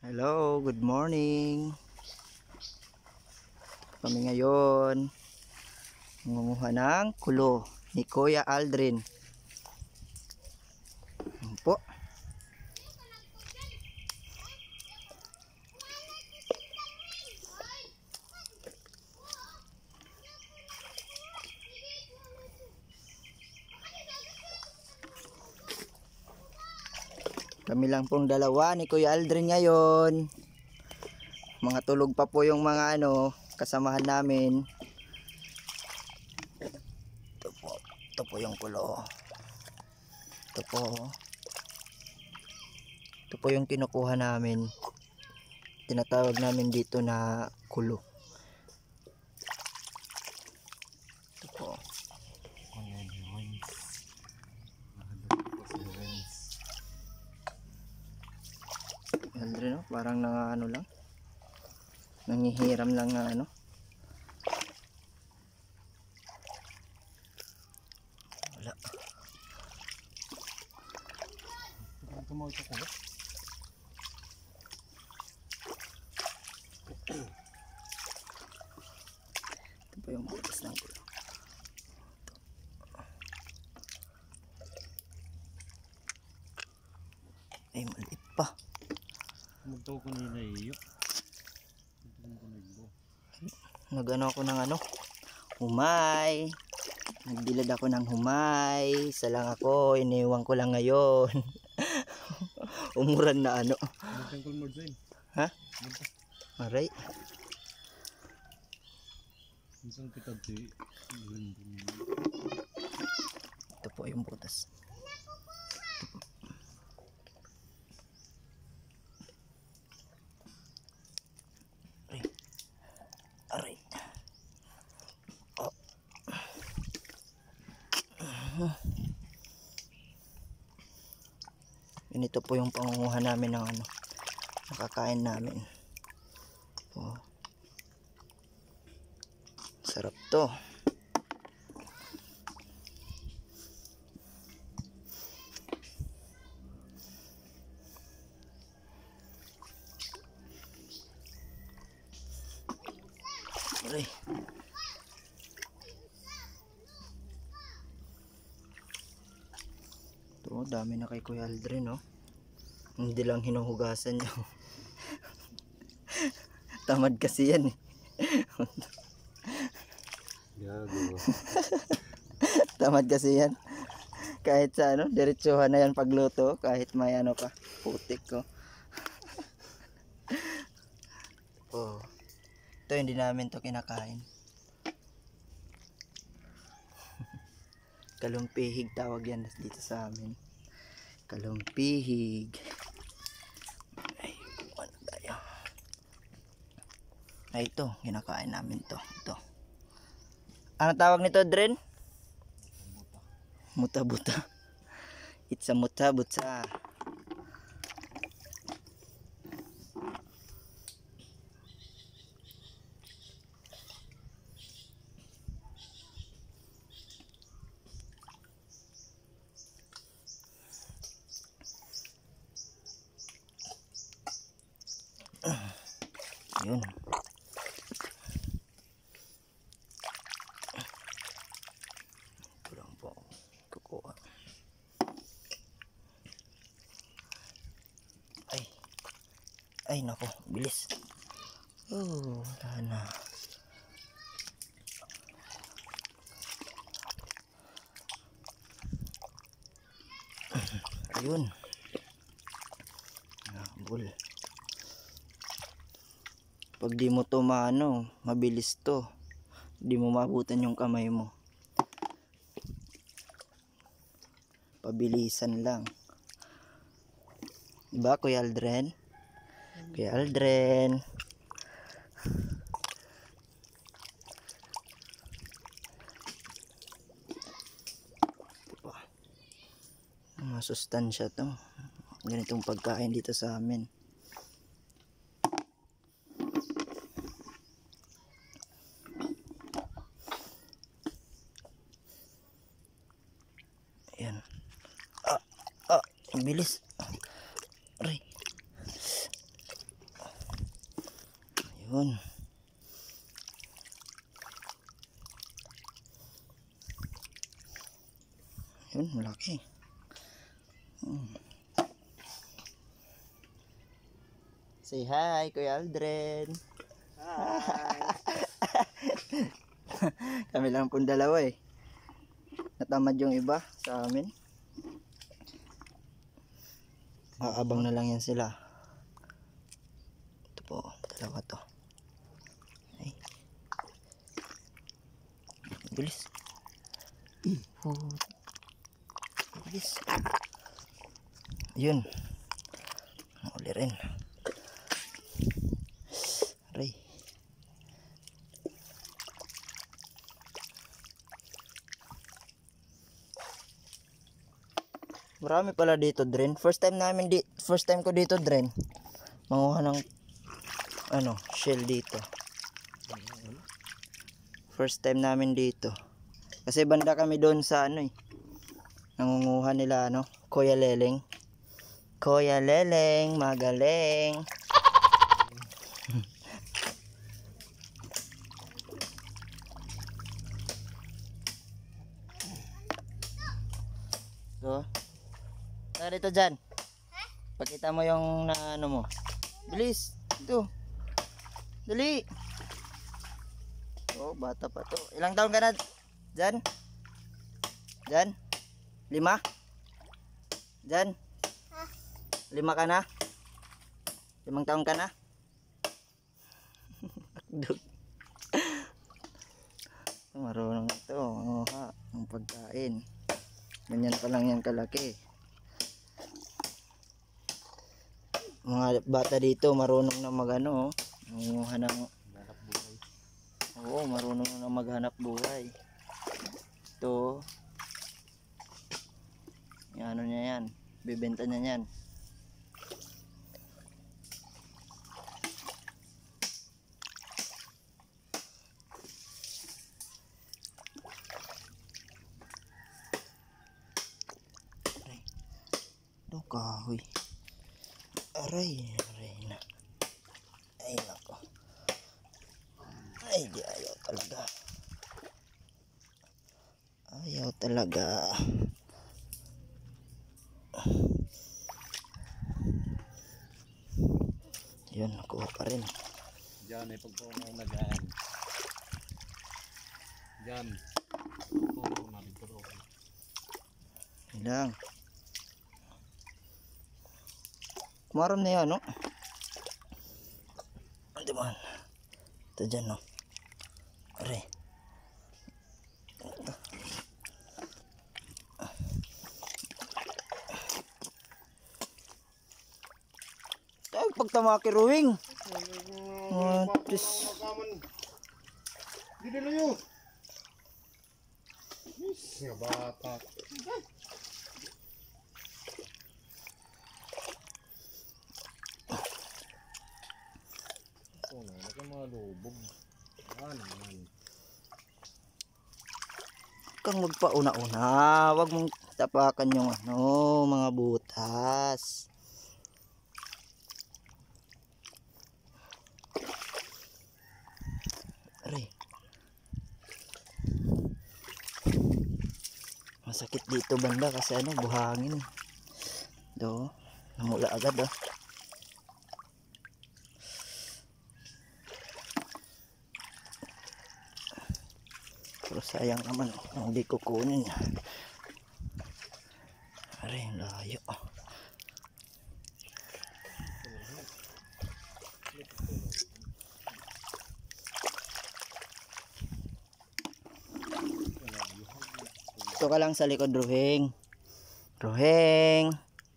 Hello, good morning. Kami ngayon nangunguha ng kulo ni Kuya Aldrin. Yan po. Kami lang pong dalawa ni Kuya Aldrin ngayon. Mga tulog pa po yung mga kasamahan namin. Ito po yung kulo. Ito po yung kinukuha namin. Tinatawag namin dito na kulo. Ito po. Aldrin, parang lang. Nangihiram lang na wala. Ito po yung butas ng kulo. Ay, maliit pa. Magtaw ko nila iyo. Nagano ako ng humay. Nagbilad ako ng humay. Isa lang ako, iniwan ko lang ngayon. Umuran na Ha? Aray. Ito po yung butas. Aray. Oh. Ganito po yung pangunguha namin ng nakakain namin. Oh. Sarap to. Aray. Ito, dami na kay Kuya Aldrin, no? Hindi lang hinuhugasan niya. Tamad kasi yan eh. Gago. Tamad kasi yan. Kahit sa diretsuhan na yan pagluto, kahit may pa, putik ko. Oh. Ito hindi namin to kinakain. Kalumpihig tawag yan dito sa amin. Kalumpihig. Ay, ano tayo? Ay, ito, kinakain namin to. Ito. Ano tawag nito, Dren? Muta-buta. It's a muta-buta. Yun. Ito lang po kukuha. Ay nako, bilis. Oh, wala na. Ayun. Nabul. Pag di mo to mabilis to. Di mo mabutan yung kamay mo. Pabilisan lang. Diba, Kuya Aldrin? Kuya Aldrin. Diba? Masustansya to. Ganitong pagkain dito sa amin. Ayan. Ang bilis. Aray. Yun. Yun, malaki. Say hi, Kuya Aldrin. Kami lang pong dalawa eh. Natamad yung iba sa amin. Aabang na lang yan sila. Ito po, dalawa to. Ay. Bilis. Bilis. Yun. Uli rin. Aray. Marami pala dito, Dren. First time ko dito, Dren. Manguha ng shell dito. First time namin dito. Kasi banda kami doon sa nangunguha nila Kuya Leleng. Kuya Leleng, magaling. So, narito dyan. Pakita mo yung mo. Bilis. Ito. Dali. Oh, bata pa to. Ilang taon ka na dyan? Dyan? 5? Dyan? 5 ka na? 5 taon ka na? Marunong ito. Manguha ng pagkain. Ganyan pa lang yan kalaki. Mga bata dito marunong na manguha ng maghanap buhay. Oo, marunong na maghanap buhay. Ito. Ano niya yan? Bibenta niya yan. Kahoy. Aray na. Ay nako. Ay di ayaw talaga. Ayaw talaga. Yun, nakuha pa rin. Diyan ay pagpunaw na dyan. Diyan. Pagpunaw na dito. Ilang. Kumaram na yan, Ito man. Ito dyan, Aray. Ito. Ay, pagtamaki ruwing. Dito na yun. Nga bata. Laki mga lubog. Naman. Kang magpauna-una. Huwag mong tapakan yung mga butas. Aray. Masakit dito banda kasi buhangin. Do, namula agad Pero sayang naman hindi ko kunin. Aray, layo. Ito ka lang sa likod, Ruheng. Ruheng.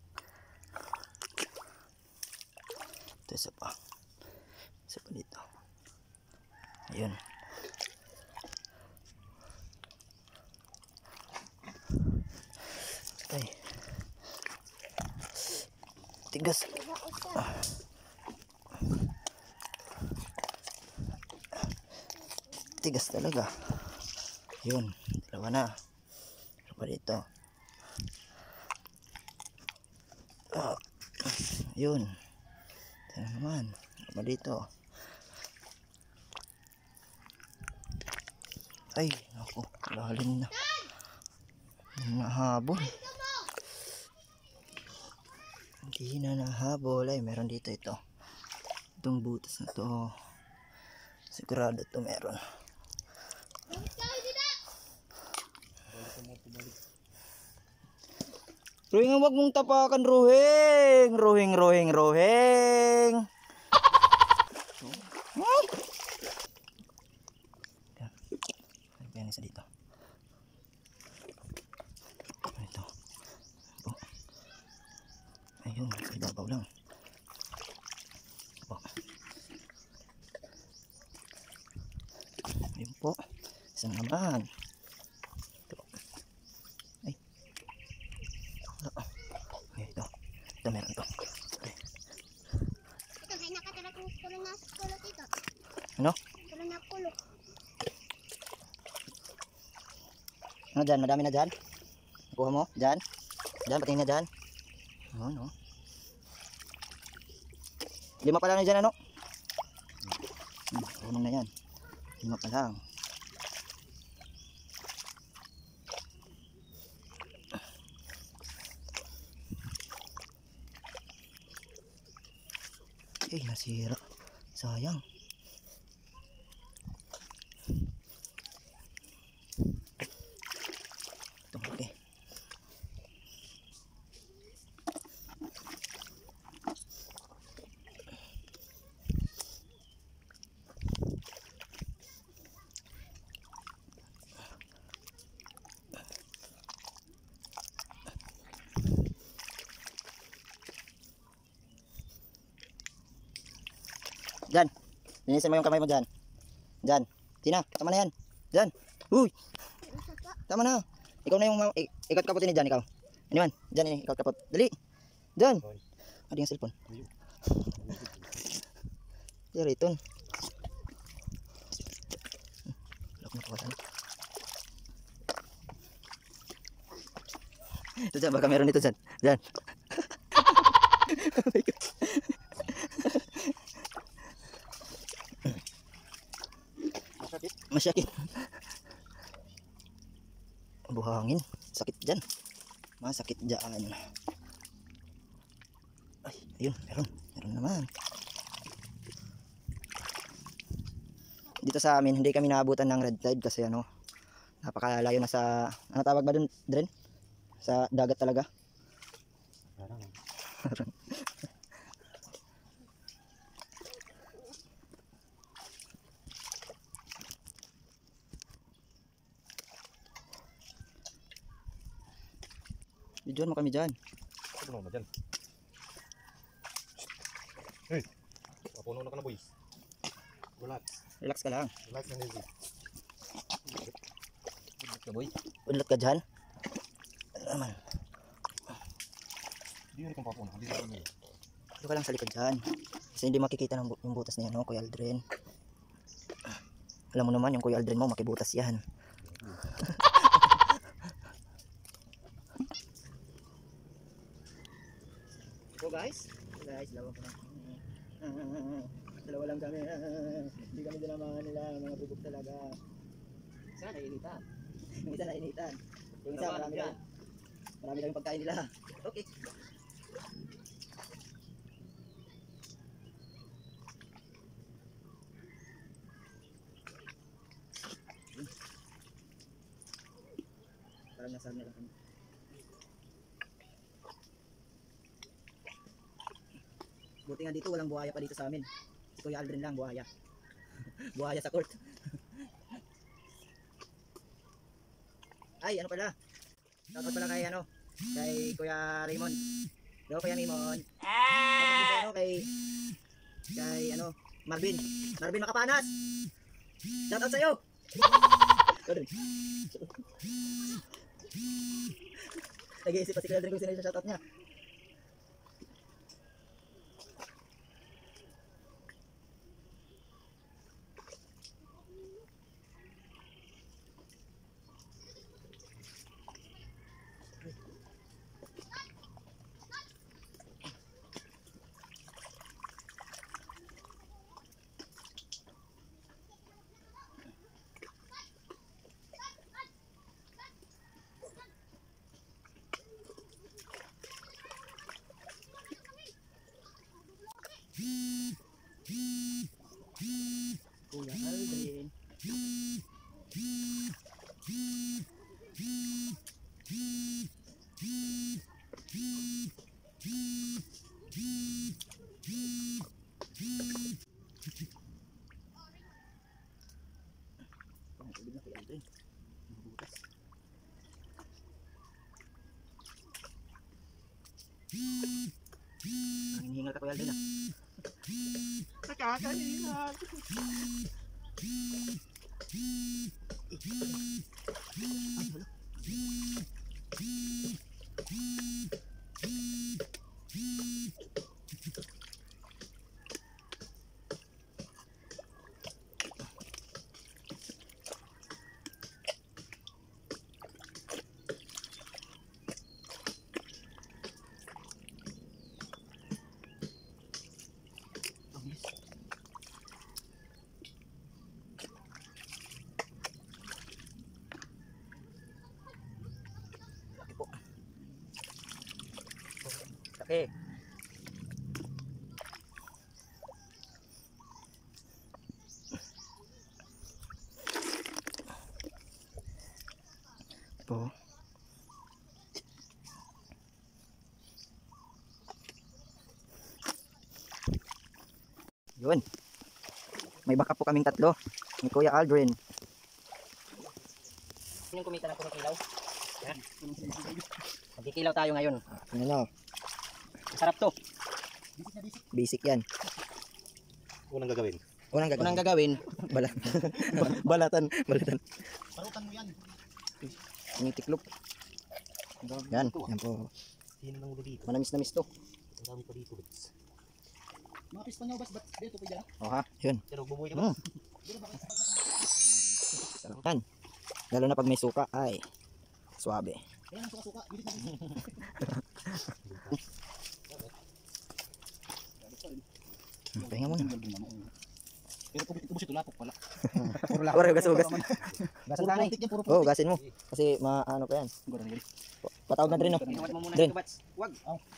Ito isa pa. Isa pa dito. Ayun. Ay. Tigas. Tigas talaga. Yun. Dalawa na. Pa dito. Yun. Ito naman. Pa dito. Ay, ako, lalim na. Nahabol. Hindi na nahabol. Ay, meron dito ito. Itong butas na to. Sigurado ito meron. Ruhing, wag mong tapakan, Ruhing. Ruhing. Ayan, isa dito. Ito. Po. Ayun, sa ibabaw lang. Po. Ayun po. Isang naman. Ito. Ay. Wala. Ay, ito. Ito meron to. Ay. Ito, may nakatira kong kulong na kulot ito. Ano? Kulong na kulot. Ano dyan? Madami na dyan? Nakuha mo? Dyan? Dyan, patingin na dyan. Ano? 5 pa lang na dyan, ano? Unong na yan. 5 pa lang. Eh, nasira. Sayang. Ito, okay. Dyan. Linisin mo yung kamay mo dyan. Dyan. Tina, tama na yan. Dyan. Uy. Tama na. Ikaw na yung ikat kapotin ni dyan, ikaw. Ano man? Dyan ini, ikat kapot. Dali. Dyan. Adi yung cellphone. Dyan, ito. Lock na kawasan. Ito dyan, baka meron ito dyan. Dyan. Oh my God. Masyakit. Buhangin. Sakit dyan. Masakit dyan. Ay, ayun. Meron naman. Dito sa amin, hindi kami naabutan ng red tide kasi ano, napakalayo na sa, ano tawag ba dun, Dren? Sa dagat talaga. Videoan mo kami dyan. Ano ba dyan? Hey! Papuno na ka na, boys. Relax. Relax ka lang. Relax and easy. Relax ka, boy. Unlot ka dyan. Ano naman? Hindi yun kung papuno. Hindi yun yun. Dito ka lang sa likod dyan. Kasi hindi makikita ng yung butas niya, no, Kuya Aldrin. Alam mo naman, yung Kuya Aldrin mo, makibutas yan. So guys, dalawa pa lang. Dalawa lang kami. Hindi kami dinamahan nila, mga bubog talaga. Isa nainitan. Yung isa nainitan. Yung isa marami lang. Marami lang yung pagkain nila. Okay. Parang nasabi na lang kami. Buti nga dito walang buhaya pa dito sa amin. Si Kuya Aldrin lang buhaya. Buhaya sa court. Ay, ano pala? Shoutout pala kay ano? Kay Kuya Raymond. Yo, Kuya Raymond. Shoutout ano kay ano? Marvin. Marvin Makapanas. Shoutout sa'yo. Nag-iisip pa si Kuya Aldrin kung sino yung shoutout niya. Kuya Aldrin. Ang tubig na Kuya Aldrin. Mabutas. Ang hinihingal ka Kuya Aldrin ah. Nakakahingal. Ay, hala. Ang bilis. Laki po. Laki. Po. Yun. May backup po kaming tatlo. Ni Kuya Aldrin. Yung kumita ng puro kilaw. Yan. Magkikilaw tayo ngayon. Ano na? Sarap to. Basic yan. Unang gagawin. Unang gagawin. Balatan. Parutan mo yan. Tinitiklop. Yan. Yan po. Sino lang ulo dito? Manamis-namis to. Ang dami pa dito. Mga pista nyo, bas, ba't dito pa dyan? O ha, yun. Pero bubuhay ka ba? Sarap yan. Lalo na pag may suka, ay, suabe. Kaya ang suka-suka. Pahinga muna. Pero kung ito ito lapok pala. Puro gas-ugas. Gasan ka na eh. Oo, gasin mo. Kasi maano pa yan. Patawag na rin no. Inawat mo muna Drin. ito, Bats. Wag.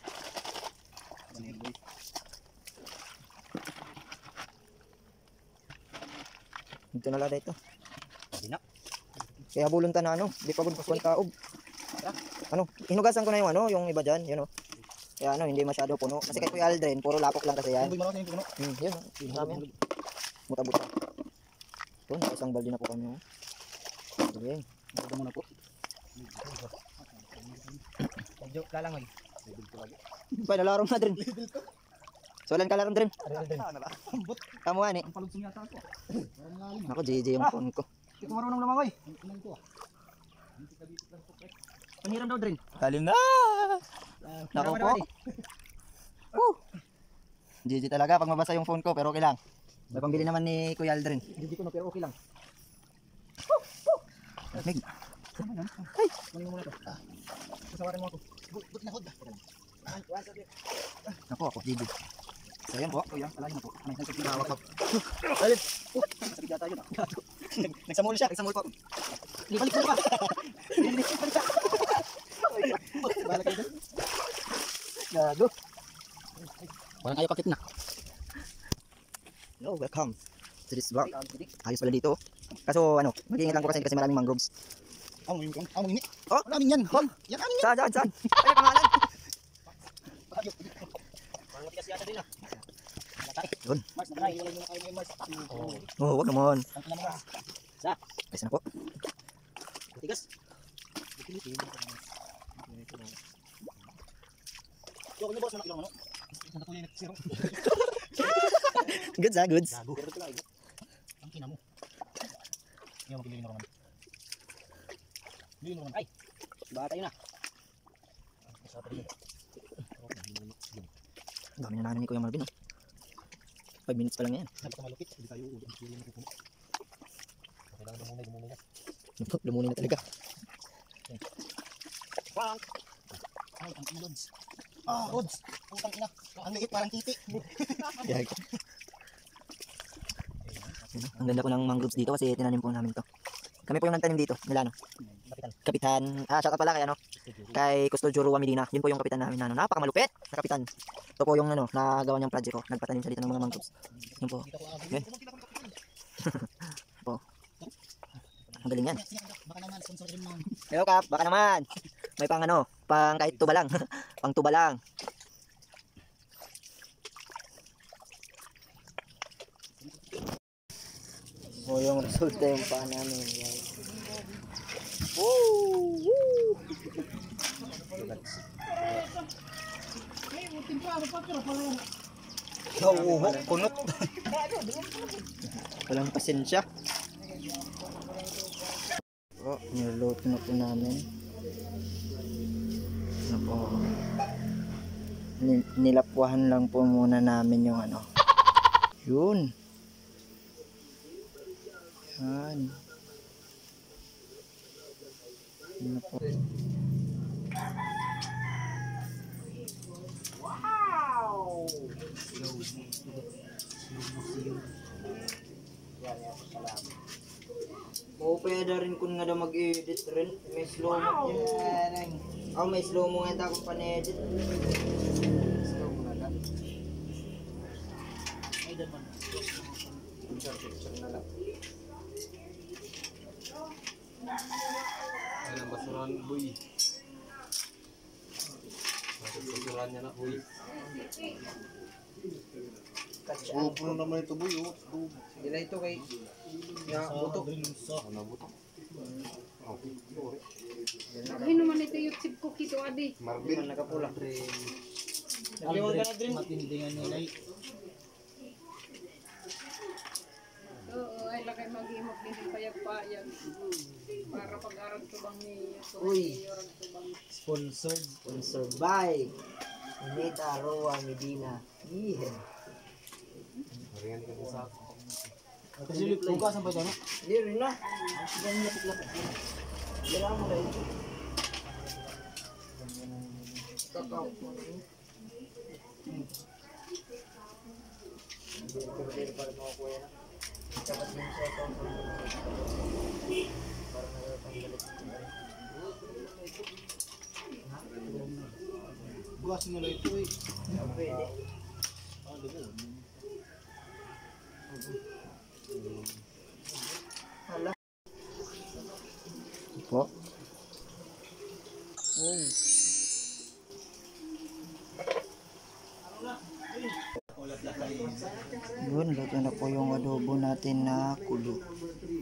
Dito na lada ito. Hindi na. Kaya bulon ta na ano, di pa gud kuan taob. Ano, hinugasan ko na yung ano, yung iba diyan, yun oh. Kaya ano, hindi masyado puno. Kasi kay Kuya Aldrin, puro lapok lang kasi yan. Yun, marami. Buta-buta. Ito, isang balde na po kami. Okay. Ito muna po. Medyo lalangoy. Pa nalarong na Drin. Solan ka larong Drin. Kamu ani. Ang palugsong yata ako. Parang lalim. Ako JJ yung phone ko. Hindi ko marunong lumangoy. Ano ito ah? Paniram daw Drin. Lalim na. Nako po. JJ talaga pag mabasa yung phone ko pero okay lang. May pambili naman ni Kuya Aldrin. Hindi ko na pero okay lang. Lamig. Ay! Kunin mo muna ito. Pasawarin mo ako. But na hod ba? Ako JJ. So yan po. Kuya, alayin na po. May sensor Tawag tinawag ko. ko. Alin? Sakit yata yun ah. Nagsamul siya. Nagsamul po. Balik mo pa. Balik kayo dun. Gago. Walang kayo pakit na. Hello, welcome to this vlog. Ayos pala dito. Kaso ano, mag-iingat lang po kasi maraming mangroves. Ang ini. Oh, Amin yan. Yan amin yan. Saan? Ay, pangalan. Parang matigas yata din ah. Yun. Mars, natry. Ilan yung kayo may Mars. Oh, wag naman. Ang kailangan Mars. Ayos na po. Matigas. So, kung boss, ano? Isang tuloy na zero. Goods ah, goods. Gago. Ang kina mo. Ngayon, magpiliin mo naman. Piliin mo naman. Ay! Bata yun ah. Masarap rin. Ang dami na namin ni Kuya Marvin oh. 5 minutes pa lang yan. Sabi ko malupit. Hindi tayo uuwi. Piliin mo pupuno. Kailangan lumunay na. Lumunin na talaga. Frank! Ay, ang ina, Lods. Ah, Lods! Putang ina. Ang liit, parang titi. Gago. Ang ganda po ng mangroves dito kasi tinanim po namin to. Kami po yung nagtanim dito, nila no. Kapitan. Shout out pala kay ano, kay Custodio Rua Medina. Yun po yung kapitan namin na ano, napakamalupit na kapitan. Ito po yung ano, nagawa niyang project ko. Nagpatanim siya dito ng mga mangroves. Yun po. Yun. Po. Ang galing yan. Baka naman, sponsor rin mo. Hello Kap, baka naman. May pang ano, pang kahit tuba lang. Pang tuba lang. O yung resulta yung paa namin guys. Woo! Woo! Nauuhok, kunot. Walang pasensya. O, niluluto na po namin. Ano po. Nilapwahan lang po muna namin yung ano. Yun. Yan. Ano po. Oo, pwede rin kung nga daw mag-edit rin. May slow mo yan. Oh, may slow mo nga akong pan-edit. Slow mo na lang. Ay, daman. Picture na lang. Ay, ang basuran, boy. Basuran niya na, boy. Katsaan. Puno naman ito, boy. Oh. Dila ito kay... Ya, buto. Ano buto? Oh, sorry. Ay naman ito YouTube ko kito adi. Marvin. Nakapula. Aliwan ka na din. Matindingan nila. Oo, ay lakay mag-imok din yung payag-payag. Para pag-aral tubang ni Uy. tubang. Sponsored. Sponsored by Nita Roa Medina. Yeah. Marihan ka sa Kasi lugas ang pwede, no? Hindi rin na. Yan lapit-lapit. Dira mo na ito. Kakao. Pero para makakuha na. Dapat din siya ito. Para nakatanggalit. Bukas nila ito, eh. Pwede. Hala. Po. Oh. Yun, luto na po yung adobo natin na kulo.